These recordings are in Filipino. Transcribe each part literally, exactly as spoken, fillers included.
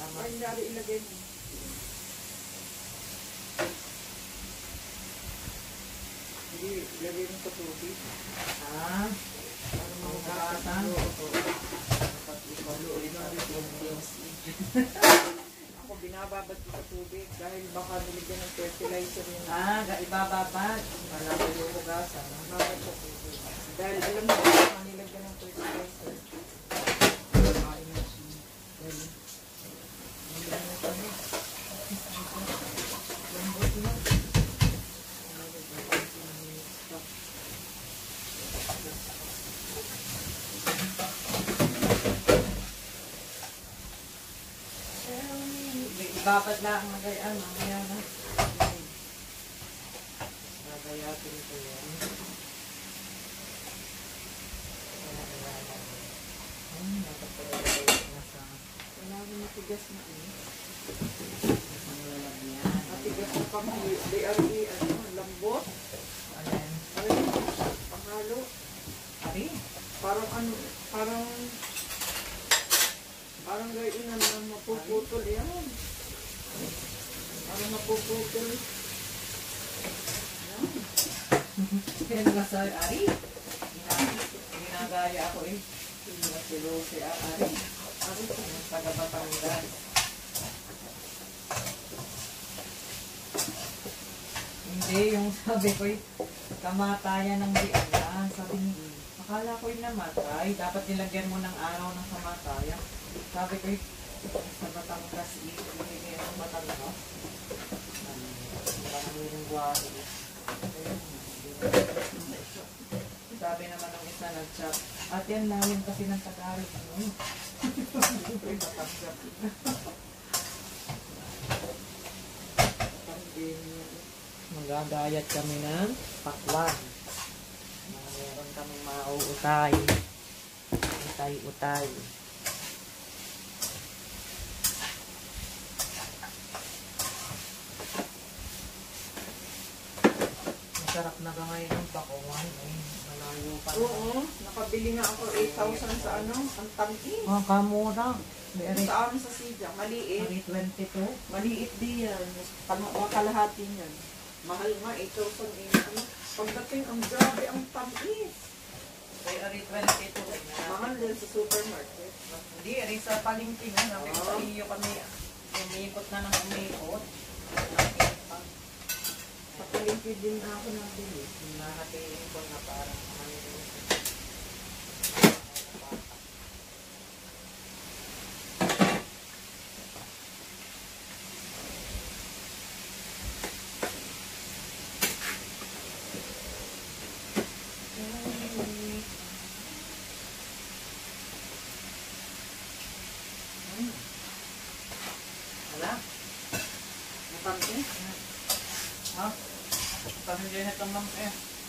tama. Ay, nari ilagay mo. Hindi, ilagay mo sa tubig. Ah, Para mabukatan. Dapat ipalo ulit natin yung things. Ako, binababad ko sa tubig dahil baka niligyan ng fertilizer yun. Ah, ibababad. Wala ko yung hugasan. Babad sa tubig. Dahil alam mo, baka nilagyan ng fertilizer. Ay, na siya. Dahil, hindi na kami. Lambot na. Ibabad lang magayan. Mamaya na. Magayatin ko yan. Ay, nakapalagay na sa Wala ko matigas na ano. ang lalagyan. Matigas na pang D R E, ano, lambot. Ayan. Ay, panghalo. Ari. Parang ano, parang, parang gayon na naman mapuputol yan. Parang mapuputol. Yan. Kaya nga sa Ari. Ginagaya ako eh. Sinasilo si Ari. Ari, yung taga Batangas. Hindi, yung sabi ko eh, kamatayan ng diyan. Sabi niya, akala ko yung namatay. Dapat nilagyan mo ng araw ng kamatayan. Sabi ko eh, sa Batangas, ibigay ng Batangas. Parang yung buwan. Sabi naman ng isa nag-chat, at yan namin kasi ng Tagalog. Ano? Magagayat kami ng pakwan. Meron kami mauutay. Utay-utay. Masarap na ba ngayon ang pakuwan? Eh, malayo pa. Oo, nakabili nga ako eight thousand sa ano, ang tangki. Oh, kamura. Sa amin sa Sida, maliit. twenty-two. Maliit din yan. Pang- Kalahati niyan. Mahal nga, eight thousand eh. Ano? Pagdating, ang grabe ang tamis. May ari twenty-two. Mahal din sa supermarket. Hindi, ari sa palengke na. Namin Ah. sa iyo kami. Umikot na ng umikot. Sa palengke din ako nabili. Nahatiling ko na parang ano. Wala. Matamis. Ha? Parang hindi na itong mam eh.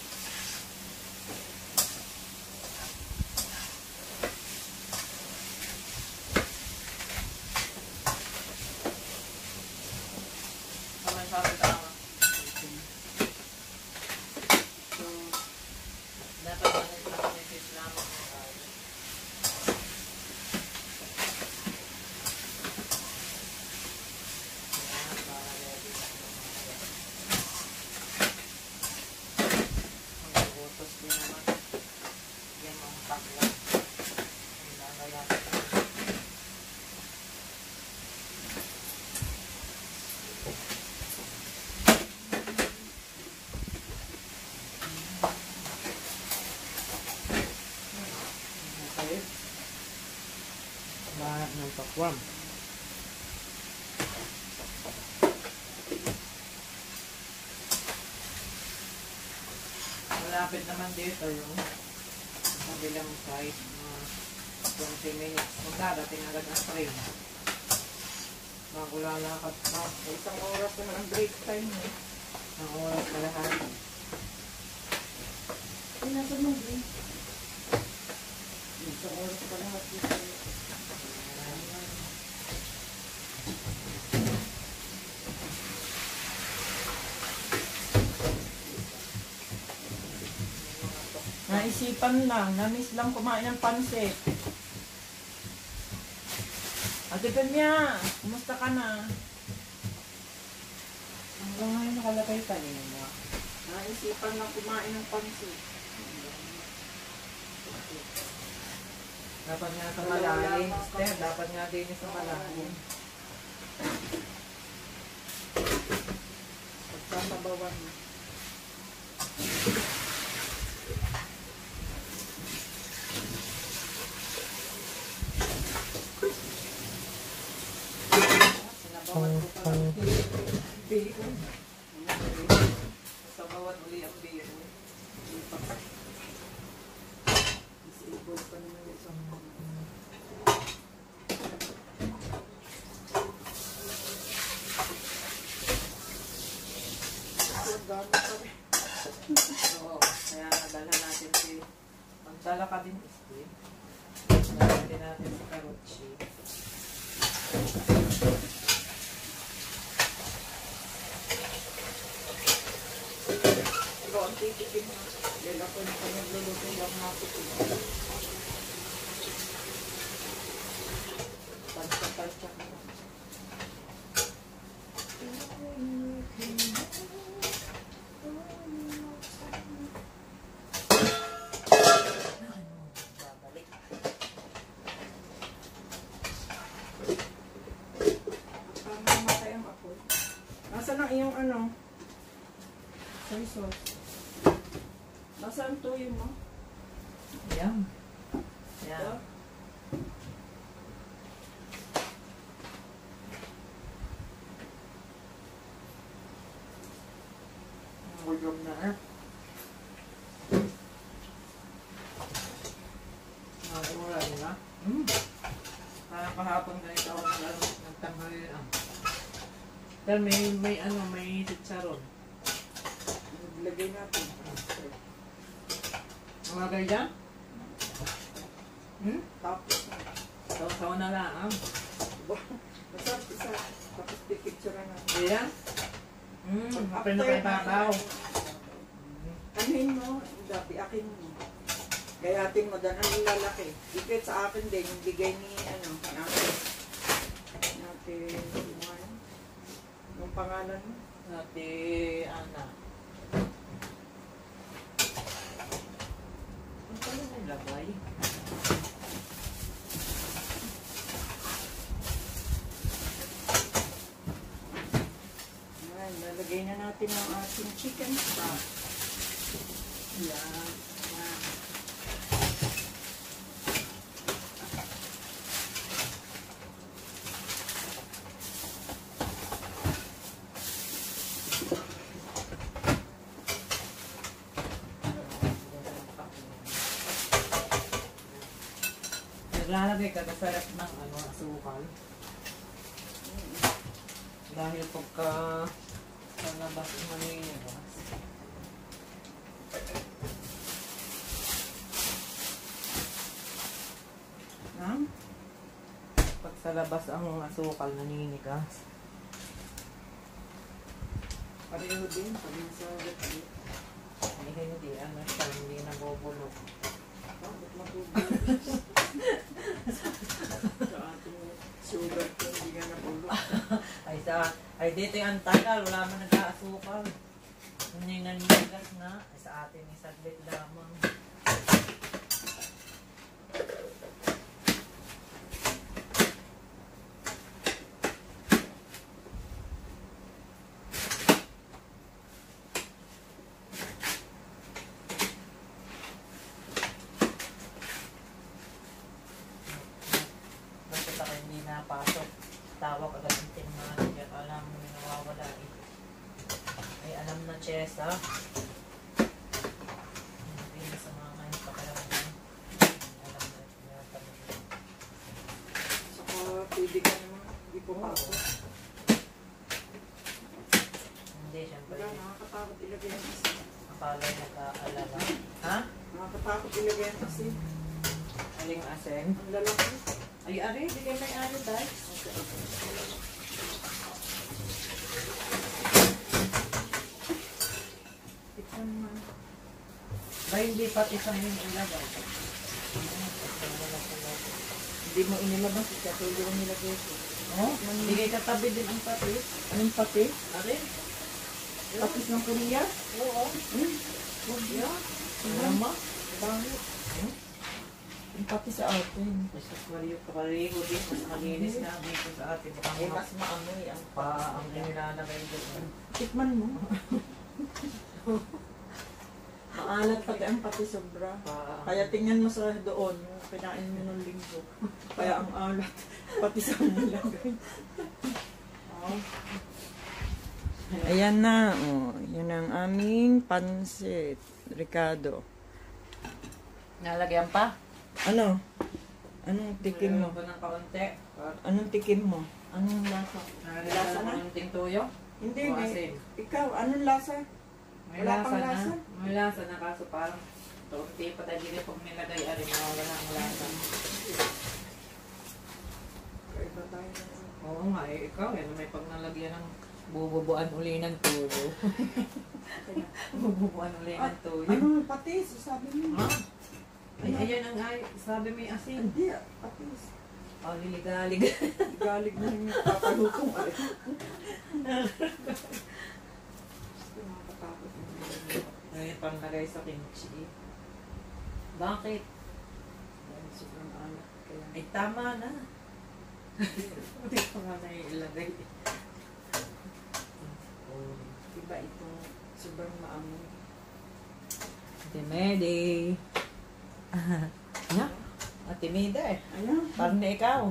Kamay sa akin tama. So, dapat manig na kami sa Islam. Lahat ng pakwam. Malapit naman dito yung kabilang side, mga twenty minutes. Magdadating agad ang train. Bago lalakad pa. Isang oras naman ang break time eh. Ang oras na lahat. Ay, nasa mo eh. Isang oras pa lahat dito. Naisipan lang, na-miss lang kumain ng pansit. Ate Pemya, kumusta ka na? Hanggang ngayon nakalagay kanina. Naisipan lang kumain ng pansit. Dapat nga sa malalim. Esther, dapat nga din sa malalim. Pagsasabawan mo. Sinabawan ko pa lang. Bihon. Sabawan uli ang bihon. Disable pa naman yung isang mga. Gano'n pa rin. Oo, kaya nadala natin si... Magdala ka din, Esther. Nadala din natin si Karuchi. Ikaw ang titikin mo. Dahil ako na pa nagluluto lang natin. Palsa-palsa mo. Babalik. Parang mamatay ang apoy. Nasaan ang iyong ano? Soy sauce. Nasaan tuyo mo? Ayan. Ayan. Magulog na eh. Nakulan na. Hmm. Parang kahapon ganito ako nag- nagtanghali lang. Pero may, may ano, may chicharon. Naglagay natin. Mga dyan? Hmm? Tapos na. Saw-saw na lang. Ah. Masarap isa. Tapos pipicture na. Ayan. Hmm, hapin na kay babaw. Anuhin mo, dati akin mo. Gayatin mo, dan ang lalaki. Dikit sa akin din, yung bigay ni, ano, natin. Natin, yung ano, yung pangalan mo. Ate Ana. Ang pala may lagay. Ayan, lalagay na natin ang ating chicken stock. Yan. Yan. Naglalagay ka na sarap ng ano, asukal. Dahil pagka sa labas maninigas. Yan. Pag sa labas ang asukal naninigas. Pareho din, pag nasa recipe. Ay hindi, ano siya, hindi nabubulok. Bakit matubig? Sa ating sugar ko, hindi nga nabulok. Ay sa, ay dito yung tagal, wala man nag-aasukal. Yun yung naninigas na, ay sa atin isaglit lamang. Bakit ako hindi napasok? Tawag agad yung team manager. Alam mo yung nawawala eh. Ay alam na Chesa. Hindi sa mga ngayon pakiramdam. Alam na yata mo. Saka pwede ka naman, hindi pumasok. Hindi, syempre. Wala, nakakatakot ilagay ang asin. Akala nag-aalala. Ha? Nakakatakot ilagay ang asin. Aling asen? Ang lalaki. Ay, ari, di kayo may ano dahil. Okay, okay. Tikman man. Ba hindi pati sa yung ilagay. Hindi mo inilabas, ikatuloy mo nilagay ko. Oh, hindi kayo katabi din ang patis. Anong pati? Arin? Tapos ng Korea? Oo. Hmm? Huwag yan. Mama? Bakit? Hmm? Yung pati sa atin. Mas mariyo ka pariho din. Mas malinis nga dito sa atin. Baka Eh, mga mas maamoy ang pa ang nilalagay doon. Tikman mo. Maalat pati ang pati sobra. Pa, Kaya tingnan mo sa doon, yung kinain mo nung linggo. Kaya ang alat, pati sa nilagay. Oh. Ayan na, oh. Yan ang aming pansit. Ricardo. nalagyan pa? Ano? Anong tikim mo? Nalagyan ko ng kaunti. Anong tikim mo? Anong lasa? Nalagyan Lasa ko na? ng ting tuyo. Hindi, O may, asin. ikaw, anong lasa? May Wala lasa pang na. lasa? May lasa na kaso parang kaunti pa tayo dito pag nilagay arin mawala ang lasa. Kaiba tayo na. Oo nga eh, ikaw eh, may pag nalagyan ng bububuan uli ng tuyo. bububuan uli ng tuyo. Ano patis? Sabi mo. Ha? Ay, ayan ang ay, sabi may asin. Hindi, patis. Oh, liligalig. Galig na yung papalutong ay. Nakakatakot. Ngayon pang lagay sa kimchi. Bakit? Dahil sobrang alat. Kaya Ay, tama na. Hindi ko nga na ilagay. Oh. iba itong sobrang maamoy. Ate Medi. Nya? Ate Medi eh. Ayan. Parang na ikaw.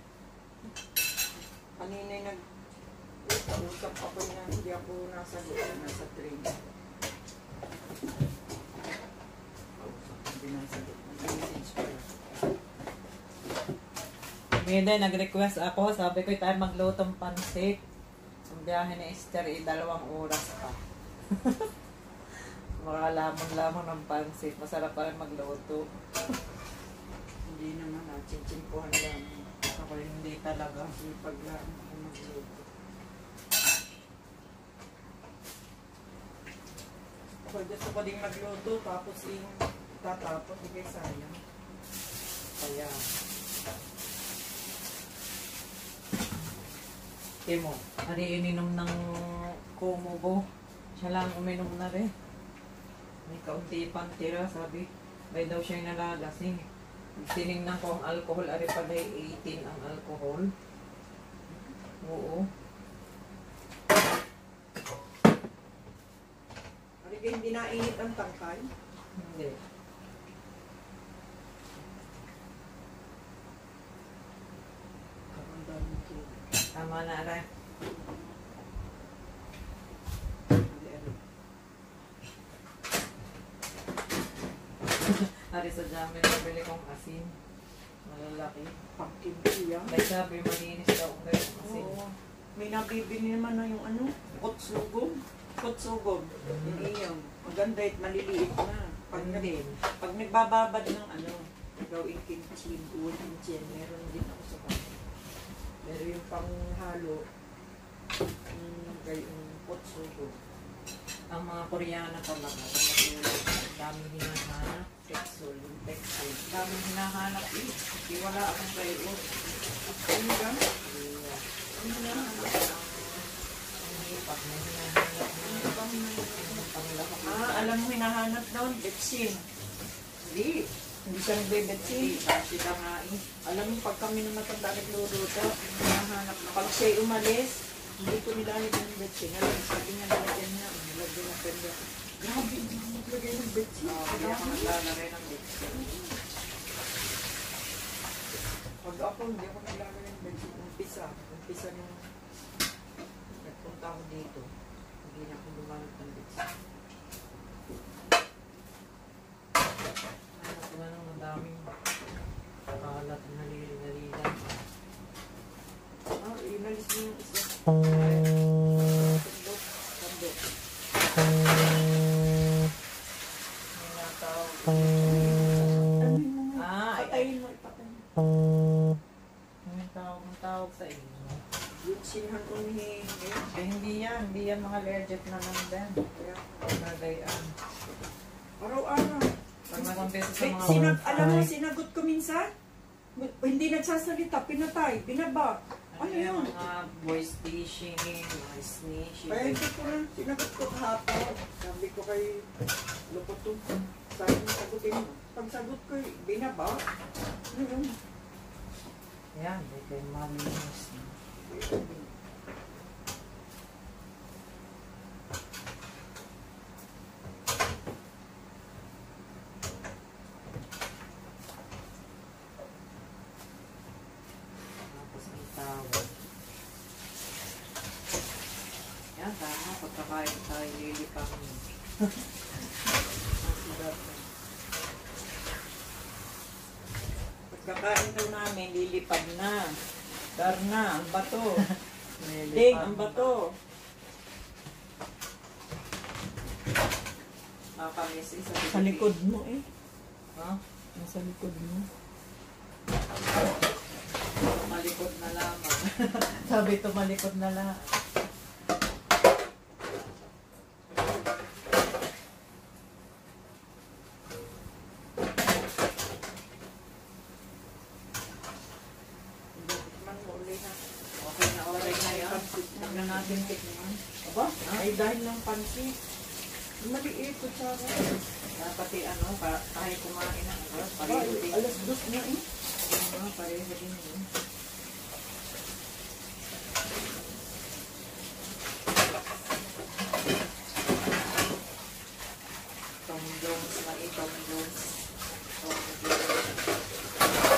Kanina'y nag usap ako niya. Hindi ako nasa doon. Nasa train. Hindi nasa doon. Nag-message ko lang. Medi, nag-request ako. Sabi ko tayo maglutong pansit. Ang biyahe ni Esther ay dalawang oras pa. Mga lamang-lamang ng pansit. Masarap pa rin magluto. Hindi naman ah. Chinchinpuhan lang. Ako hindi talaga. Sipag lang ako magluto. Ako gusto ko ding magluto. Tapos yung tatapos. Hindi sayang. Kaya. Timo, ari ininom ng Kumubo. Siya lang uminom na rin. May kaunti pang tira, sabi. May daw siya nalalasing. Tinignan ko ang alcohol, ari pala eighteen ang alcohol. Oo. Ari kayo hindi nainit ang tangkay. Hindi. Ang dami ko. Tama na rin. Hindi, ano. Ari sa jamin, nabili kong asin. Malalaki. Pumpkin beer. May sabi, malinis daw ang gayong asin. Oo. May nabibili naman na yung ano, kutsugong. Kutsugong. Yung iyong. Maganda at maliliit na. Pag, nag, Hindi. pag nagbababad ng ano, gawin kimchi, uwan kimchi, meron din ako sa bahay. Pero yung panghalo, yung gayong kutsugong. Ang mga Koreana pa mga matulog. Daming hinahanap. Texol. Yung texol. Daming hinahanap eh. Di wala akong kayo. Ano ka? Yeah. Ano hinahanap? Ang hipak na hinahanap na Ano bang hinahanap? panglakot. Ah, alam mo hinahanap doon? Betsin. Hindi. Hindi siya nagbebetsin. Hindi. Kasi ka nga eh. Alam mo, pag kami ng matanda nagluluto, hinahanap na. Pag siya'y umalis, hindi ko nilalagay ng betsin. Alam, sabi niya nalagyan niya, nilagyan na pwede. Grabe, hindi mo naglagay ng betsin. Oh, hindi ako naglalagay ng bitsin. Pag ako, hindi ako naglalagay ng betsin. Umpisa, umpisa nung nagpunta ako dito. Hindi na ako lumalag ng betsin. Ano ko na nung madaming kalat na nalililan. Ah, inalis niyo yung isa. Sandok, sandok. May natawag. Ano mo nga? Ah, ay, ay. Patayin mo, ipatayin. May tawag, may tawag sa inyo. Yung sinhan unihin. Eh, Eh, hindi yan. Hindi yan mga legit na nandun. kaya, Nagayaan. araw-araw. Pag nakumpesa sa Wait, mga... sinag, alam mo, sinagot ko minsan? Hindi nagsasalita, pinatay, binaba. Ano, Ano yung yun? mga voice phishing, mga snitching. Kaya ito ko rin, sinagot ko kahapon. Sabi ko kay Lokoto, sabi mo sagutin mo. Pagsagot ko, binaba. Ano yun? Yan, hindi kayo malinis. Tapos ang tawag. Yan, tama. Pagkakain tayo, lilipang. Pagkakain daw namin, lilipad na. Dar na, ang bato. Ding, ang bato. Nakakamiss isa. Sa likod mo eh. Ha? Nasa likod mo. Malikot na lamang. Sabi ito, malikot na lang. Tikman mo uli na. Okay na, okay na yan. Huwag na natin tikman. Aba, ay dahil ng pansit. Maliit ko sa Dapat eh, ano, pa, tayo kumain na. Ano, Ay, pareho din. alas dos na eh. Ano, pareho din yun. Tom Jones na eh, Tom Jones. Tom Jones.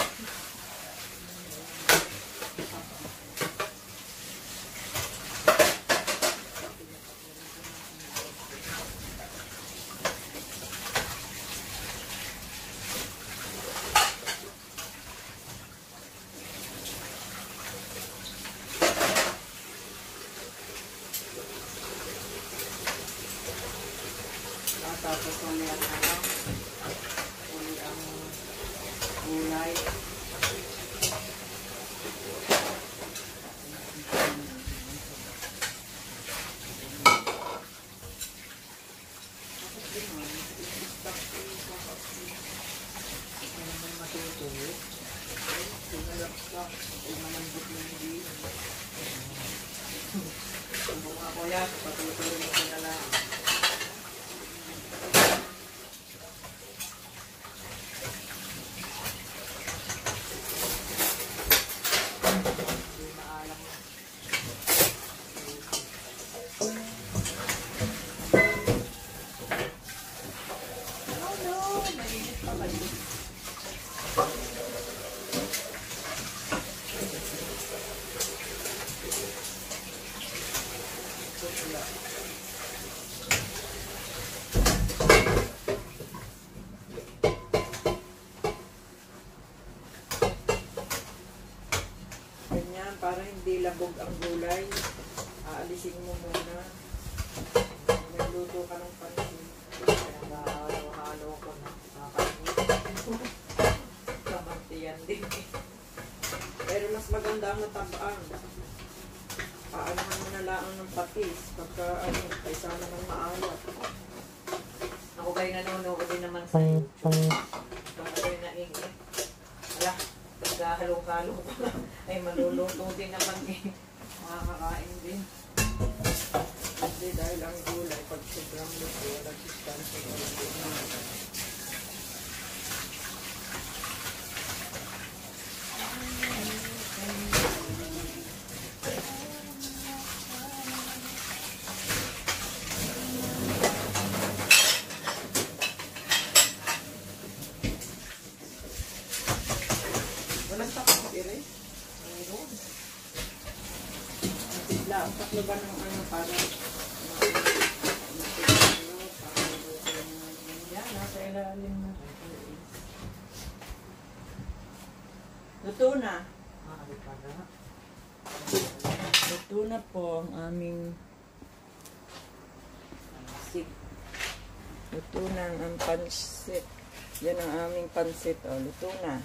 Ah, tapos uli ang ano, uli ang gulay. Ano naman matutulog? Sinalaksak, ay malambot na hindi. Subong ako yan, patutulog ko na lang. Hindi maalam na. Oh no, mainit pa ba yun? Tutula. Ganyan, para hindi labog ang gulay. Aalisin mo muna. Nagluto ka ng pansin. Kaya nahalo-halo ko na. Nakakainit. Kamantiyan din eh. Pero mas maganda ang matabaan. Paanahan mo na lang ng patis. Pagka ano, kaysa naman maalat. Ako kayo nanonood din naman sa YouTube. Baka kayo naingit. Wala. Pagkahalo-halo ko na. Ay maluluto din naman eh. Makakakain din. Hindi dahil ang gulay, pag sobrang luto, walang sustansya ko lang din naman. Walang takot ire. Mayroon. Ang tigla, ang taklo ba ng ano para yan, nasa ilalim na. Luto na. Luto na po ang aming pansit. Luto na ang pansit. Yan ang aming pansit. O, luto na.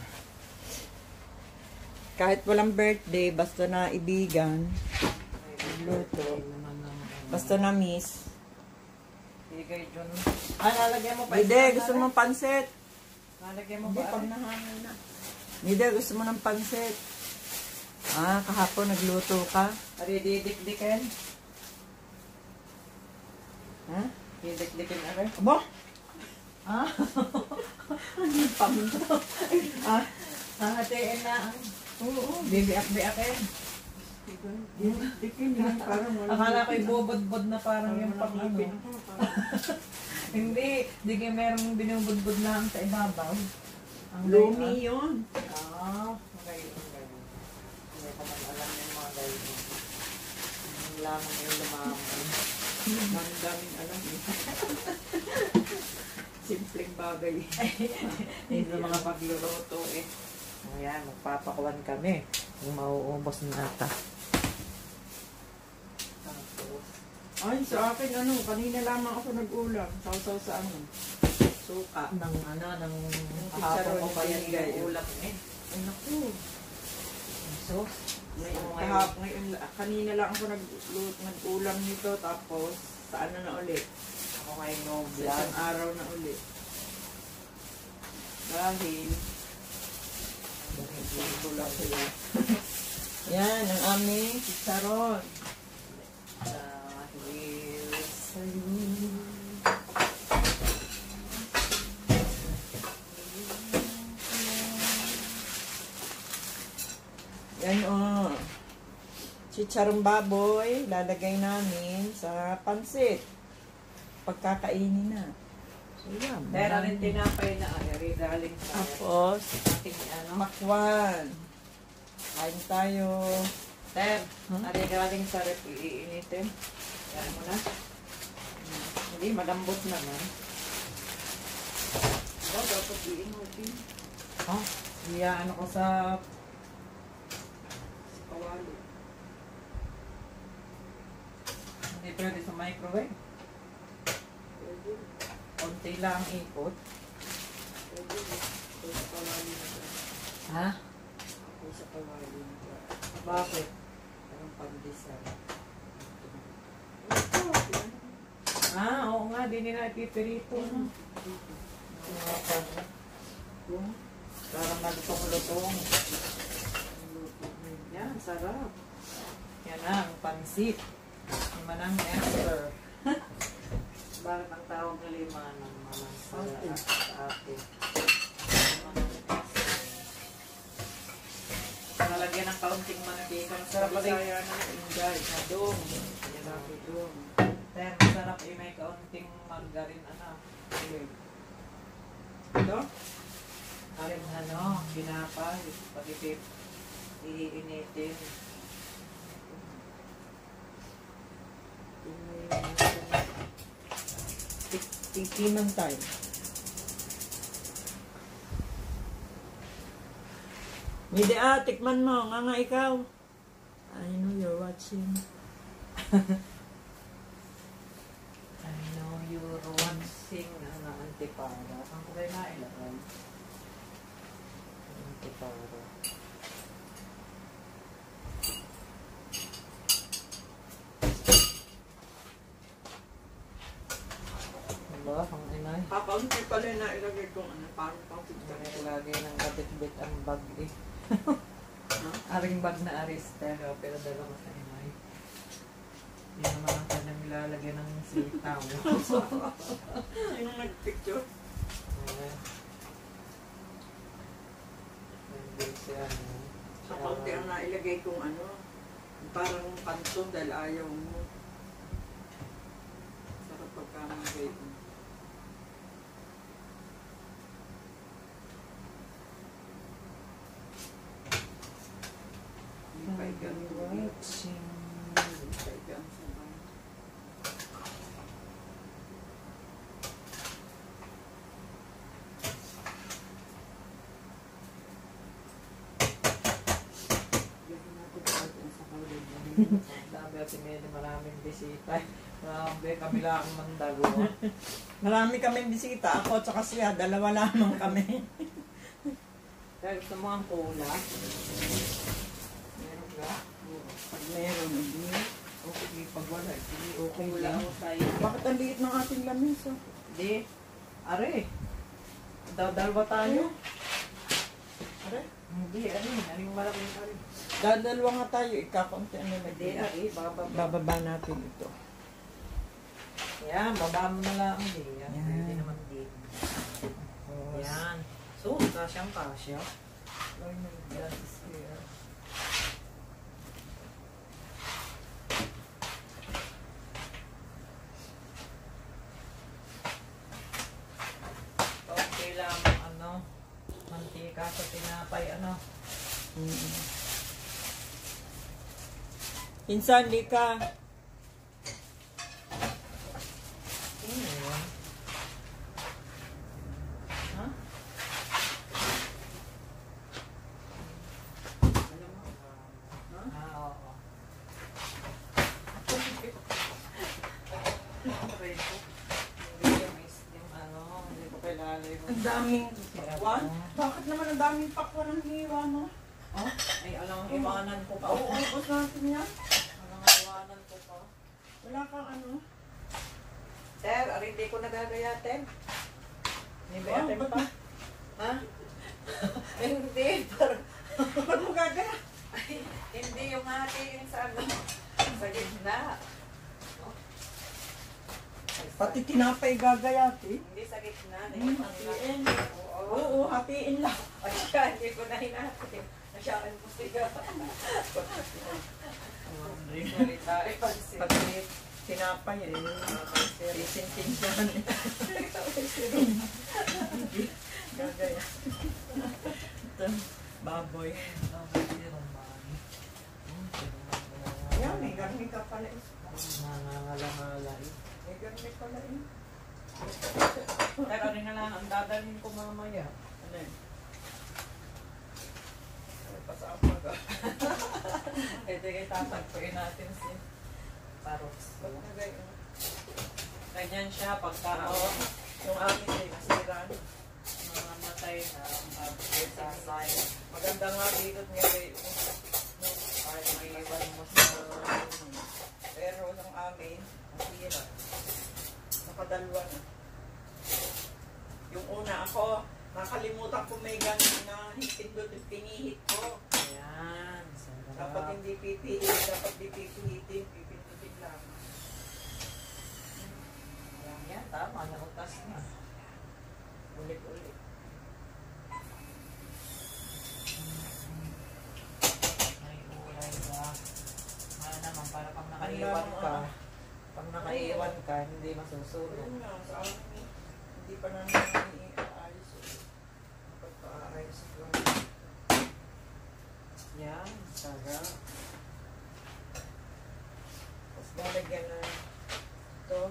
Kahit walang birthday, basta na ibigan, luto. Basta na miss. Bigay dyan. Ah, nalagyan mo pa. Hindi, gusto mo pansit. Nalagyan mo Hindi, ba? pag nahangin na. Nida, gusto mo ng pansit? Ah, kahapon nagluto ka? Ari, didikdikin. Ha? Didikdikin, ari. Aba? Ah? Paminto. Ah? Hahatiin na ang Oo. bibiak-biakin. Dikin yan, parang wala. Akala ko ibubod-bod na parang yung pang ano. ngipin ako, parang- Hindi, di kayo merong binubod-bod lang sa ibabaw. Ang Lumi yun. Ah, okay. Okay. Hindi ko man alam yung mga gayon. Yung lamang yung lumamang. Ang daming alam eh. Simpleng bagay. Hindi sa mga pagluluto eh. Ayan, magpapakuan kami. Yung mauubos na ata. Tapos, Ay, sa akin, ano, kanina lamang ako nag-ulam. Sausaw sa ano. Suka. ng ano, ng chicharon kahapon ko pa yan yung binigay. yung ulam eh. Ay, naku. So, Ngayon, Ano kahap, ngayon, kanina lang ako nag, nag-ulam nito, tapos sa ano na ulit. ako ngayon no Sa vlog. isang araw na ulit. Dahil, tulak sila. Yan, ang aming chicharon. Dahil sa'yo. Yan o. Oh. Chicharong baboy, lalagay namin sa pansit. Pagkakainin na. So yan. Pero rin tinapay na ari, galing sa Tapos, ating ano. makwan. Kain tayo. Ter, Huh? ari galing sa rep, iinitin. Yan mo na. Hindi, malambot naman. Oh, dapat iinutin. Oh, iya ano ko sa Si Kawali. hindi pwede sa microwave. Pwede. Konti lang ikot. Pwede. Ako sa Kawali na dyan. Ha? Ako sa Kawali na dyan. Bakit? Parang pandesal. Ah, oo nga, di nila ipipirito. No? Oo, parang- Kung Parang nagtong-lutong. yan, sarap. Yan na, ang pansit. Lima ng Esther. Bakit ang tawag na lima ng mga sa, Ate. sa atin? Lima ng Esther. Nalagyan ng kaunting mantika. Masarap pa rin. Bisaya na ingay. Adong. Yan ang doon. Then, masarap yung may kaunting margarine, ano. Ito? Karin, ano, ginapay. Pagipip. Iinitin. Tikiman tayo. Midi ah, tikman mo. Nga nga ikaw. I know you're watching. I know you're watching, ano, antipara. Ang ko kayo na ilagay? Antipara. Diba, ang inay? Kakaunti pala na ilagay kong ano, parang pang picture. May lagay ng kabit-bit ang bag eh. Aring bag na aris, pero pero dala ko sa inay. Hindi naman ang kanyang ilalagay ng sitaw. Sino nagpicture? Okay. Hindi siya, ano. Kakaunti ang nailagay kong ano, parang kanto dahil ayaw mo. Sarap pagkamagay mo. Hindi pa igang tubig. Watching. Hindi pa igang sabay. Gawin natin kahit ang sa kaulit. Dami at sinili maraming bisita. Grabe, kami lang ang mandalo. Marami kaming bisita. Ako at saka siya. Dalawa lamang kami. Kaya gusto mo ang cola? Meron ka? Pag meron, hindi. Okay, pag wala, hindi okay Cola lang. ako tayo. Bakit ang liit ng ating lamesa? Hindi. Are, daw dalawa tayo. Are? Hindi, ano yun? Ano yung malaking ano? Dadalwa nga tayo, ikakunti ano na Hindi, ari, bababa. Bababa natin ito. Yan, baba mo na lang. Hindi, yan. Yan. Pwede naman din. Yan. So, kasyang kasya. Oh my God, is here. Okay lang, ano, mantika sa tinapay, ano. Mm. Insan, lika. Ano yun? Ha? Alam mo? Ha? Ah, oo. Hindi yung is- yung ano, hindi ko kilala yung... Ang daming pakwan. Bakit naman ang daming pakwan ang hiwa mo? Oh, ay, alam, iwanan ko pa. Oo, ubos natin yan. Alam, iwanan ko pa. Wala kang ano. Sir, ari, hindi ko nagagayatin. Hindi ba Oh, yatin ba't- pa? Ha? Hindi, parang... Ba't mo gagaya? Ay, hindi yung ating sa ano, sa gitna. Oh. Ay, sa- Pati tinapay gagayati. Hindi sa gitna. Hmm, hatiin. Oo. Oo, hatiin lang. Ay, siya, hindi ko na hinatin. Masyaan po siya. Sorry tayo, pansin. Pati tinapay eh. Sisintinsahan eh. Gagaya. Ito, baboy. Yan, may garni ka pala eh. Nangangalamala eh. May garni pala eh. Pero rin na lang, ang dadalhin ko mamaya. Ano eh? Ay, pasama ka. Eh, di kayo tatagpuin natin si Parots. Ba't na gayon? Ganyan siya pagka Oo. Yung amin eh, nasira. mamatay na pagka sa side. Maganda nga dito nga gayon. Ay, may iwan mo sa... Pero yung amin, nasira. Nakadalwa na. Yung una ako, nakalimutan ko may ganun na pindot pinihit ko. Ayan. Sarap. Dapat hindi pipihit, dapat di pipihitin, pipindutin lang. Ayan yan, tama. Nautas na. Ulit-ulit. May ulay ba? Ano naman, para pag nakaiwan ka, pag nakaiwan ka, hindi masusunog. Ayun nga, sa amin, hindi pa namin i-aayos. Pagpa-aayos ko. Yan, sarap. Tapos lalagyan ng ito.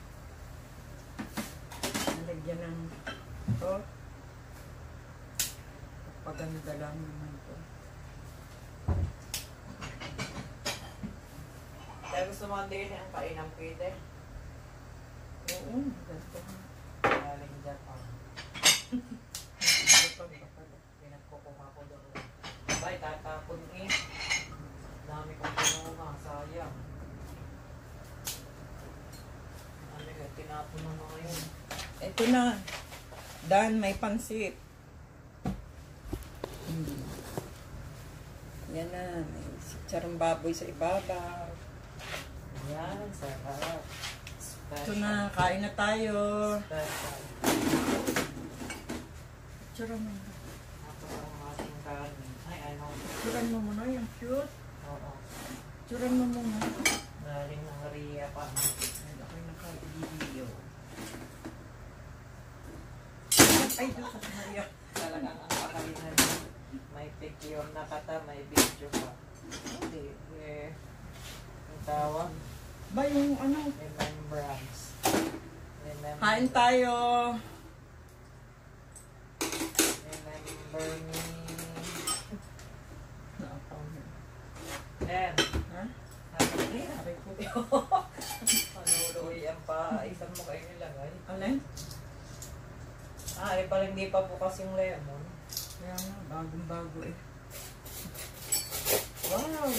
Lalagyan ng ito. Paganda lang naman ito. Kaya gusto mo din ang painang pwede. Oo, ganito. Galing Japan. Ito pa ba pala? Pinagkukuha ko doon. Abay, tatapon eh. Dami kong pinunga, sayang. Ano yun, tinapon mo mga yun. Ito na. Dan, may pansit. Hmm. Yan na. May sitsarang baboy sa ibabaw. Yan, sarap. Ito na. Kain na tayo. Special. Sitsarang mo. Tapos ang ating kanin. Ay, ano. Sitsarang mo muna. Yung cute. Oo. Sitsarang mo muna. Galing ng Ria pa. Ay, ako'y naka-video. Ay, Diyos sa Maria. Talagang ang pakalinan. May picture na kata, may video pa. Hindi. Eh, ang tawag. Ba yung ano? Remembrance. Remember. Kain tayo. Remember me. Then, Ha? sabi sabi ko. Manuloy ang pa. Isang mo kayo nilagay. Alin? Ah, eh pala hindi pa bukas yung lemon. Kaya nga, bagong-bago eh. Wow!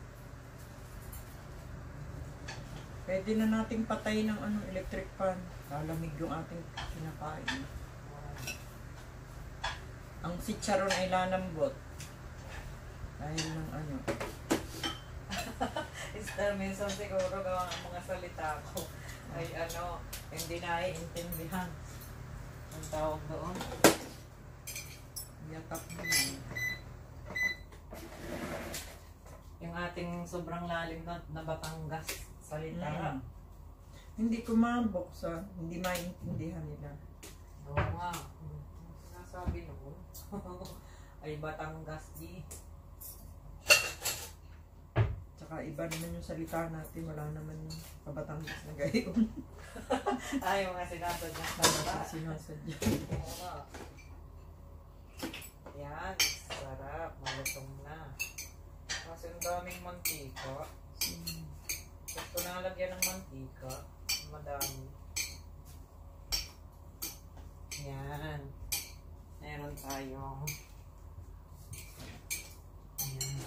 Pwede na nating patayin ng ano, electric fan. Lalamig yung ating kinakain. Ang chicharon ay lalambot. Dahil ng ano. Mister minsan siguro gawa ang mga salita ko ay ano, hindi naiintindihan. Ang tawag doon. Yatak mo yun. Yung ating sobrang lalim na, na Batangas salita. Mm. Hindi kumabok sa, hindi maintindihan nila. Oo nga. Sinasabi noon. Ay Batangas di. Tsaka iba naman yung salita natin, wala naman yung kabatangas na gayon. Ay, mga sinasadya. Sinasadya. Oo nga. Yan, sarap. Malutong na. Kasi ang daming mantika. Gusto na lagyan ng mantika. Madami. Yan. Meron tayong yan.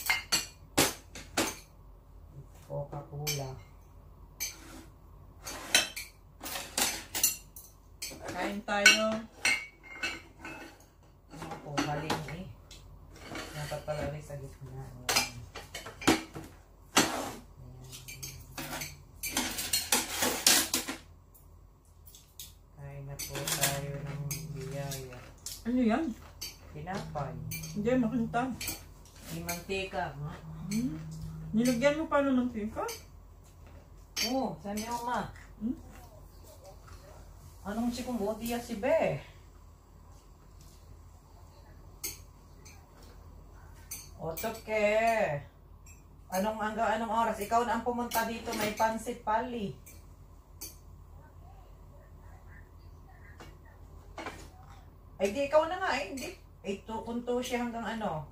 Coca-Cola. Kain tayo. Ano po, galing eh. Dapat pala rin sa gitna. Ayan. Kain na po tayo ng biyaya. Ano yan? Pinapay. Hindi, makanta. May mantika. Ha? Hmm? Nilagyan mo pa ng mantika? Oo, saan niyo ma? Hmm? Anong si kumbuti ya si Be? Otok ke. Anong hanggang anong oras? Ikaw na ang pumunta dito, may pansit pali. Ay di ikaw na nga eh, hindi. Eh tukunto siya hanggang ano.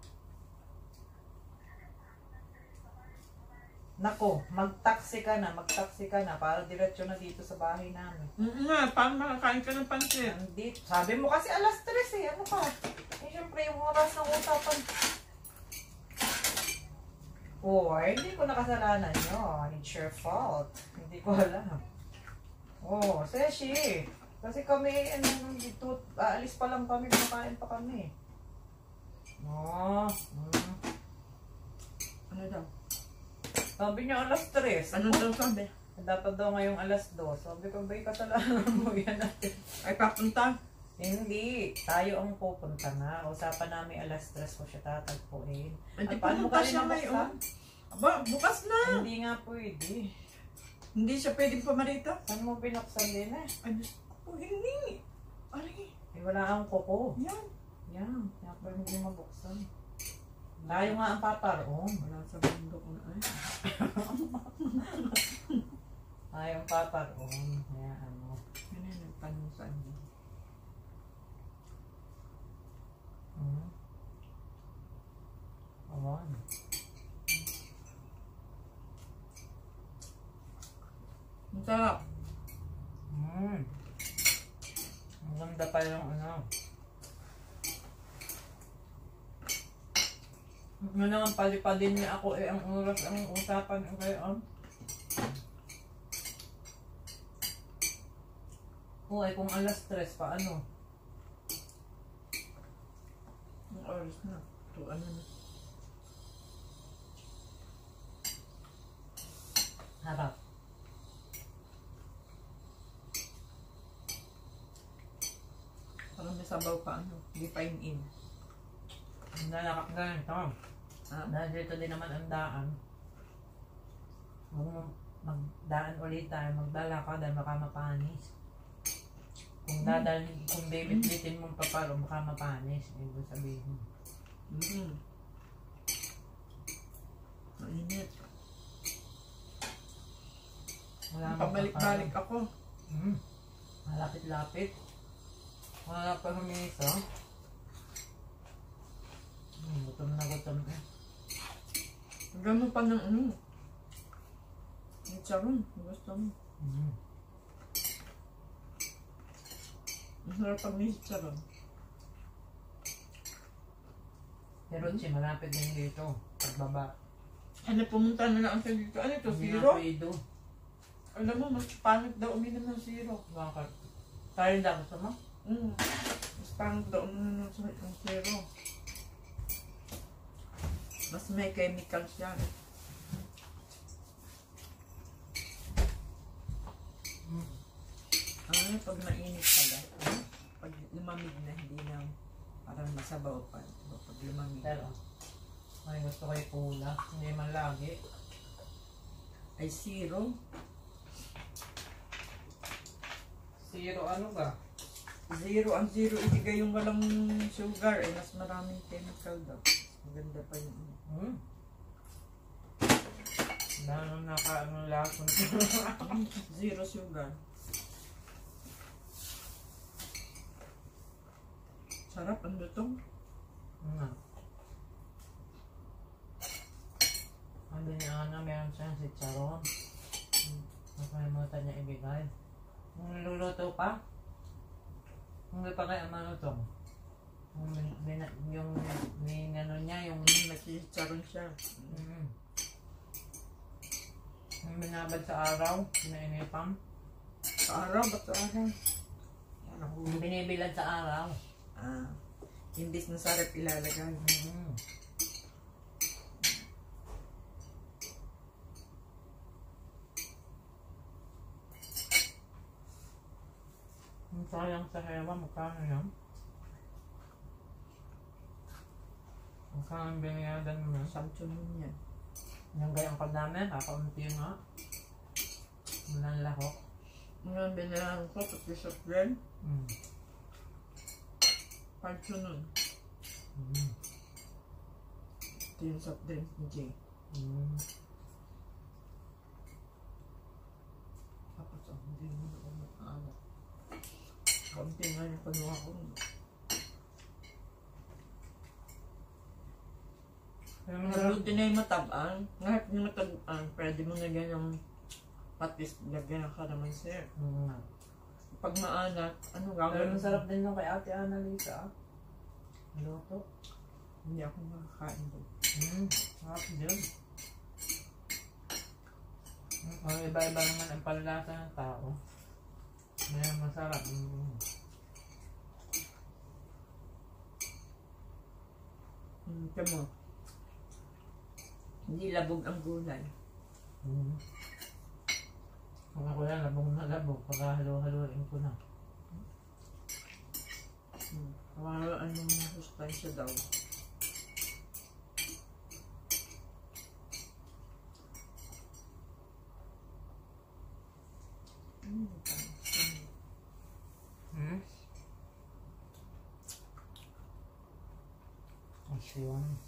Nako, mag-taxi ka na, mag-taxi ka na para diretso na dito sa bahay namin. Mm nga, paano makakain ka ng pansit? Nandito. Sabi mo kasi alas tres eh, ano ka? Eh syempre yung oras ng usapan. Oh, ay, hindi ko nakasalanan yun. It's your fault. Hindi ko alam. Oh, Seshi. Kasi kami, ano, dito, aalis pa lang kami, kumakain pa kami. Oh, mm. Ano daw? Sabi niya alas tres. Ano daw sabi? Dapat daw ngayong alas dos. Sabi ko, ba'y kasalanan mo yan natin? Ay, papunta? Hindi. Tayo ang pupunta na. Usapan namin alas tres ko siya tatagpuin. Hindi Ay, paano pumunta ka rin siya nabuksan? ngayon. Aba, bukas na. Hindi nga pwede. Hindi siya pwedeng pamarita. Saan mo binuksan din eh? Ay, gusto ko, hindi. Ay, Eh, wala akong kuko. yan. Yan. Kaya pa hindi mabuksan. Tayo nga ang paparoon. Wala sa mundo ko na ay. Tayo ang paparoon. Kaya ano. Yan ay nagtanong sa ano. Hmm. Awan. Ang sarap. Hmm. Ang ganda pa yung ano. Ano naman palipadin niya ako eh, ang oras, ang usapan ang kayo. Um. Oo, ay kung alas tres pa, ano? Ang oras na. Ito, ano na. Harap. Parang may sabaw pa, ano. Hindi pa in-in. Ang lalakak ganito. Ah, Dahil dito din naman ang daan. Kung magdaan ulit tayo, magdala ka dahil baka mapanis. Kung dadal, kung bibit-bitin mong papalo, baka mapanis. Ibig sabihin. mm-hmm. Mainit. Wala Pabalik-balik ako. Hmm. Malapit-lapit. Wala pa humisa. Hmm, gutom na gutom eh. Gano'n pa ng ano. Ang charon. Gusto mo. Hmm. Ang sarap pag may charon. Pero si malapit din dito. Pagbaba. Ano, pumunta na lang siya dito. Ano ito, Hindi zero? na pwede. Alam mo, mas pangit daw uminom ng zero. Bakit? Tayo lang gusto mo? Mm. Mas parang doon na sa yung zero. Mas may chemicals yan. Mm. Ah, pag mainit pala. Pag lumamig na, hindi na parang masabaw pa. Diba? Pag lumamig. Pero, ay gusto ko yung pula. Hindi man lagi. Ay, zero. Zero ano ba? Zero. Ang zero, ibigay yung walang sugar. Eh, mas maraming chemical daw. Maganda pa yung... Hmm. Dahil nung naka-ano lason. Zero sugar. Sarap, ang lutong. Hmm. Ano niya Ana, meron siyang si Charon. Hmm. Nakalimutan niya ibigay. Kung niluluto pa, hindi pa kaya malutong. Yung, bin- yung, yung ano niya, yung, Machicharon siya. mm, yung binabad sa araw, pinainipam. Sa araw, ba't sa araw? Yan ako. Yung binibilad sa araw. Ah, imbis na sarap ilalagay. Mm. Ang sayang sa hewa, magkano yan? Magkano ang binayadan mo? Samson yun yan. Yung gayang kadami, kakaunti nga. Walang lahok. Ngayon, binayaran ko, tapos of them, Mm. pancho nun. Mm. Ito yung soft drinks ni Jay. Mm. Tapos, oh, hindi mo na ako mag-aala. Kaunti nga yung panuha ko. Kaya masarap. Mabuti na yung matabang. Ngayon yung matabang, pwede mo na ganyan patis, lagyan ng kalamansi. Mm. Pag maalat, ano Pero gagawin? masarap din yung kay Ate Annalisa. ah. Luto. Hindi ako makakain doon. Mm. Sarap din. Mm. Oh, iba-iba naman ang panlasa ng tao. Ngayon masarap. Mm. Hmm, ito mo. Hindi labog ang gulay. Mm. Kung ako yan, labog na labog. Pagkahalo-haloin ko na. Hmm. Para anong sustansya daw. Hmm. Hmm? Asyon.